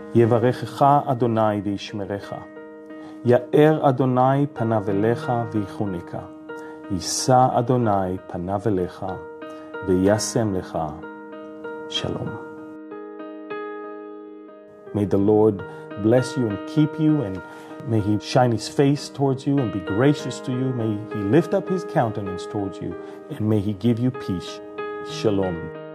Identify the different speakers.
Speaker 1: יברכך אדוני וישמרך. יאר אדוני פניו אליך ויחונקה. יישא אדוני פניו אליך וישם לך shalom. May the Lord bless you and keep you, and may he shine his face towards you and be gracious to you. May he lift up his countenance towards you, and may he give you peace. Shalom.